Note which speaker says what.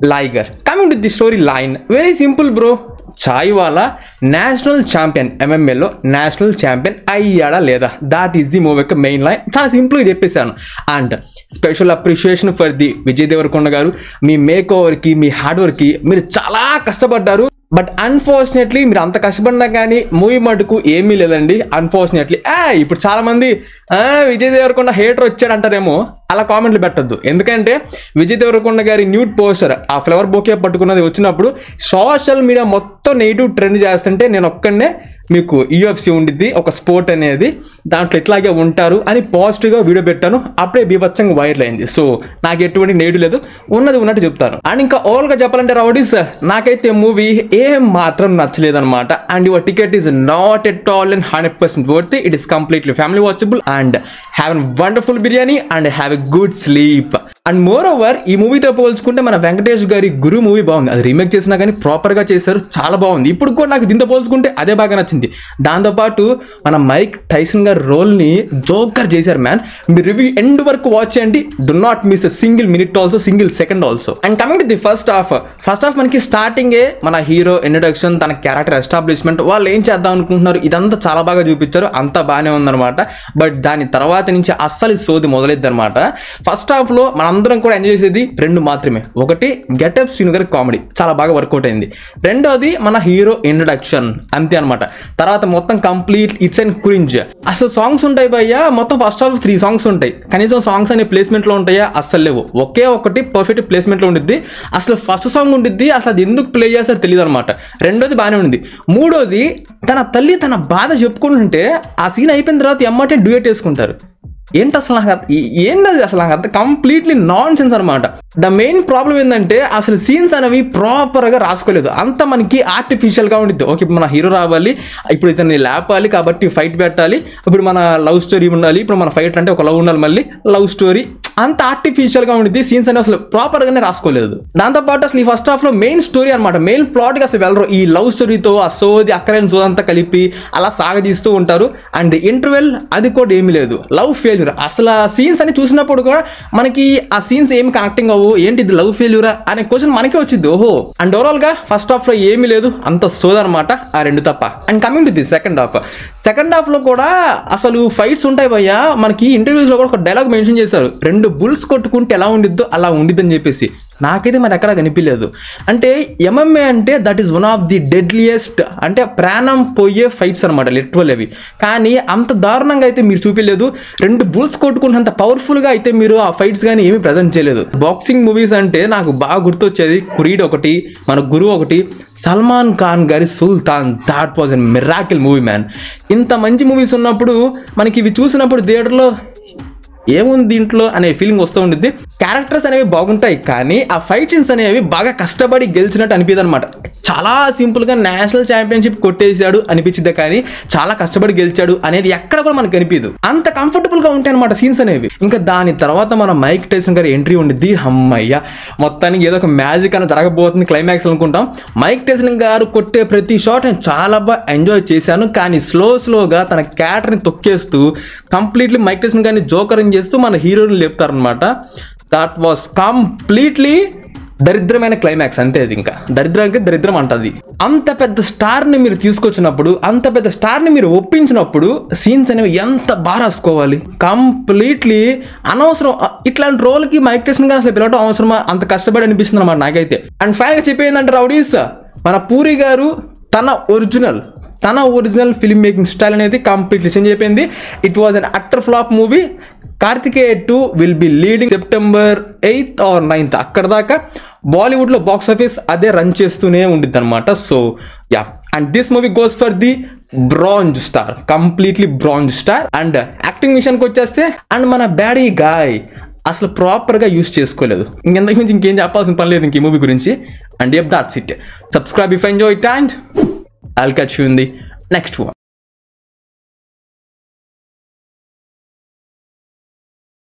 Speaker 1: Liger. Coming to the storyline, very simple bro. Chai wala national champion ఎంఎంఏలో national champion అయ్యాడా లేదా, that is the movie యొక్క main line. చాలా సింపుల్గా చెప్పేశాను. And special appreciation for the Vijay Devarakonda గారు. మీ మేక్ ఓవర్కి, మీ హార్డ్ వర్క్కి మీరు చాలా కష్టపడ్డారు. బట్ అన్ఫార్చునేట్లీ మీరు అంత కష్టపడినా కానీ మూవీ మటుకు ఏమీ లేదండి. అన్ఫార్చునేట్లీ ఇప్పుడు చాలామంది విజయ్ దేవరకొండ హేటర్ వచ్చాడు అంటారేమో, అలా కామెంట్లు పెట్టద్దు. ఎందుకంటే విజయ్ దేవరకొండ గారి న్యూడ్ పోస్టర్ ఆ ఫ్లవర్ బొకే పట్టుకున్నది వచ్చినప్పుడు సోషల్ మీడియా మొత్తం నెగిటివ్ ట్రెండ్ చేస్తుంటే నేను ఒక్కడనే మీకు యూఎఫ్సి ఉండిద్ది ఒక స్పోర్ట్ అనేది, దాంట్లో ఇట్లాగే ఉంటారు అని పాజిటివ్గా వీడియో పెట్టాను. అప్పుడే బీభత్సంగా వైరల్ అయింది. సో నాకు ఎటువంటి నెగిటివ్ లేదు, ఉన్నది ఉన్నట్టు చెప్తాను. అండ్ ఇంకా ఓవరాల్గా చెప్పాలంటే రౌడీస్, నాకైతే మూవీ ఏం మాత్రం నచ్చలేదన్నమాట. And your ticket is not at all and 100% worth. It is completely family watchable and have a wonderful biryani and have a good sleep. And more over ఈ మూవీతో పోల్చుకుంటే మన వెంకటేష్ గారి గురు మూవీ బాగుంది. అది రీమేక్ చేసినా కానీ ప్రాపర్గా చేశారు, చాలా బాగుంది. ఇప్పుడు కూడా నాకు దీంతో పోల్చుకుంటే అదే బాగా నచ్చింది. దాంతోపాటు మన మైక్ టైసన్ గారి రోల్ని జోకర్ చేశారు మ్యాన్. మీరు రివ్యూ ఎండ్ వరకు వాచ్ చేయండి. Do not miss a single minute also, single second also. And coming to the first half మనకి స్టార్టింగే మన హీరో ఇంట్రడక్షన్, తన క్యారెక్టర్ ఎస్టాబ్లిష్మెంట్, వాళ్ళు ఏం చేద్దాం అనుకుంటున్నారు, ఇదంతా చాలా బాగా చూపించారు. అంతా బాగానే ఉందన్నమాట. బట్ దాని తర్వాత నుంచి అస్సలు సోది మొదలైద్ది అనమాట. ఫస్ట్ హాఫ్లో మనందరం కూడా ఎంజాయ్ చేసేది రెండు మాత్రమే. ఒకటి గెటప్ శ్రీను గారి కామెడీ చాలా బాగా వర్కౌట్ అయింది. రెండోది మన హీరో ఇంట్రడక్షన్, అంతే అనమాట. తర్వాత మొత్తం కంప్లీట్ ఇట్స్ అండ్ క్రింజ్. అసలు సాంగ్స్ ఉంటాయి భయ్యా, మొత్తం ఫస్ట్ హాఫ్ 3 సాంగ్స్ ఉంటాయి. కనీసం సాంగ్స్ అనే ప్లేస్మెంట్లో ఉంటాయా? అస్సలు లేవు. ఒకే ఒకటి పర్ఫెక్ట్ ప్లేస్మెంట్లో ఉండిద్ది. అసలు ఫస్ట్ సాంగ్ ఉండిద్ది, అసలు అది ఎందుకు ప్లే చేస్తారో తెలియదు అనమాట. రెండోది బాగానే ఉంది. మూడోది తన తల్లి తన బాధ చెప్పుకుంటుంటే ఆ సీన్ అయిపోయిన తర్వాత ఎమ్మటే డ్యూయట్ వేసుకుంటారు. ఏంటి అసలు ఏంటది అసలు నాకు అంత కంప్లీట్లీ నాన్ సెన్స్ అనమాట. ద మెయిన్ ప్రాబ్లం ఏంటంటే అసలు సీన్స్ అనేవి ప్రాపర్గా రాసుకోలేదు. అంత మనకి ఆర్టిఫిషియల్గా ఉండిద్ది. ఓకే, ఇప్పుడు మన హీరో రావాలి, ఇప్పుడు ఇతన్ని లేపాలి కాబట్టి ఫైట్ పెట్టాలి, ఇప్పుడు మన లవ్ స్టోరీ ఉండాలి, ఇప్పుడు మన ఫైట్ అంటే ఒక లవ్ ఉండాలి, మళ్ళీ లవ్ స్టోరీ, అంత ఆర్టిఫిషియల్గా ఉండిద్ది. సీన్స్ అనేవి అసలు ప్రాపర్గానే రాసుకోలేదు. దాంతోపాటు అసలు ఈ ఫస్ట్ హాఫ్లో మెయిన్ స్టోరీ అనమాట, మెయిన్ ప్లాట్గా అసలు వెళ్ళరు. ఈ లవ్ స్టోరీతో ఆ సోది అక్కలేని సోదంతా కలిపి అలా సాగదీస్తూ ఉంటారు. అండ్ ఇంటర్వెల్ అది కూడా ఏమీ లేదు. Love failure. అసలు ఆ సీన్స్ అని చూసినప్పుడు కూడా మనకి ఆ సీన్స్ ఏమి కనెక్టింగ్ అవ్వు, ఏంటి ఇది లవ్ ఫెయిల్యూరా అనే క్వశ్చన్ మనకే వచ్చింది. ఓహో. అండ్ ఓవరాల్గా ఫస్ట్ హాఫ్లో ఏమీ లేదు, అంత సోదనమాట, ఆ రెండు తప్ప. And coming to the second హాఫ్లో కూడా అసలు ఫైట్స్ ఉంటాయి భయ్యా. మనకి ఇంటర్వ్యూస్లో కూడా ఒక డైలాగ్ మెన్షన్ చేశారు, 2 బుల్స్ కొట్టుకుంటే ఎలా ఉండిద్దో అలా ఉండిద్దని చెప్పేసి. నాకైతే మరి ఎక్కడ కనిపించలేదు. అంటే ఎంఎంఏ అంటే that is one of the deadliest, అంటే ప్రాణం పోయే ఫైట్స్ అనమాట లిటరల్ అవి. కానీ అంత దారుణంగా అయితే మీరు చూపించలేదు. 2 బుల్స్ కొట్టుకుంటే పవర్ఫుల్గా అయితే మీరు ఆ ఫైట్స్ కానీ ఏమీ ప్రజెంట్ చేయలేదు. బాక్సింగ్ మూవీస్ అంటే నాకు బాగా గుర్తొచ్చేది క్రీడ్ ఒకటి, మన గురు ఒకటి, సల్మాన్ ఖాన్ గారి Sultan. That was a miracle movie man. ఇంత మంచి మూవీస్ ఉన్నప్పుడు మనకి ఇవి చూసినప్పుడు థియేటర్లో ఏముంది దీంట్లో అనే ఫీలింగ్ వస్తూ ఉంటుంది. క్యారెక్టర్స్ అనేవి బాగుంటాయి కానీ ఆ ఫైట్ సీన్స్ అనేవి బాగా కష్టపడి గెలిచినట్టు అనిపిది అనమాట. చాలా సింపుల్గా నేషనల్ ఛాంపియన్షిప్ కొట్టేశాడు అనిపించింది కానీ చాలా కష్టపడి గెలిచాడు అనేది ఎక్కడ కూడా మనకు కనిపించదు. అంత కంఫర్టబుల్గా ఉంటాయి అనమాట సీన్స్ అనేవి. ఇంకా దాని తర్వాత మన మైక్ టైసన్ గారి ఎంట్రీ ఉండిద్ది. అమ్మయ్య, మొత్తానికి ఏదో ఒక మ్యాజిక్ అని జరగబోతుంది క్లైమాక్స్ అనుకుంటాం. మైక్ టైసన్ గారు కొట్టే ప్రతి షాట్ నేను చాలా బాగా ఎంజాయ్ చేశాను. కానీ స్లోగా తన క్యారెక్టర్ని తొక్కేస్తూ కంప్లీట్లీ మైక్ టైసన్ గారిని జోకర్ చేస్తూ మన హీరోని లేపుతారనమాట. దట్ వాస్ కంప్లీట్లీ దరిద్రమైన క్లైమాక్స్. అంతే, అది ఇంకా దరిద్రానికి దరిద్రం అంటది. అంత పెద్ద స్టార్ని మీరు తీసుకొచ్చినప్పుడు, అంత పెద్ద స్టార్ని మీరు ఒప్పించినప్పుడు సీన్స్ అనేవి ఎంత బాగా రాసుకోవాలి. కంప్లీట్లీ అనవసరం. ఇట్లాంటి రోల్కి మైక్ టైసన్ గారు అసలు పిలవడం అవసరమా? అంత కష్టపడి అనిపిస్తుంది అన్నమాట నాకైతే. అండ్ ఫైనల్గా చెప్పేందంటే రౌడీస్, మన పూరి గారు తన ఒరిజినల్ ఫిల్మ్ మేకింగ్ స్టైల్ అనేది కంప్లీట్లీ చేంజ్ అయిపోయింది. It was an utter flop movie. Karthikeya 2 will be leading September 8th or 9th. అక్కడ దాకా బాలీవుడ్లో బాక్స్ ఆఫీస్ అదే రన్ చేస్తూనే ఉండిద్ది అనమాట. So yeah, and this movie goes for the bronze star, completely bronze star. And acting విషయానికి వచ్చేస్తే and మన బ్యాడీ గాయ్ అసలు ప్రాపర్గా యూస్ చేసుకోలేదు. ఇంకెంతకు మించి ఇంకేం చెప్పాల్సిన పని లేదు ఇంక ఈ మూవీ గురించి. And yup, that's it. Subscribe if enjoy it and I'll catch you in the next one.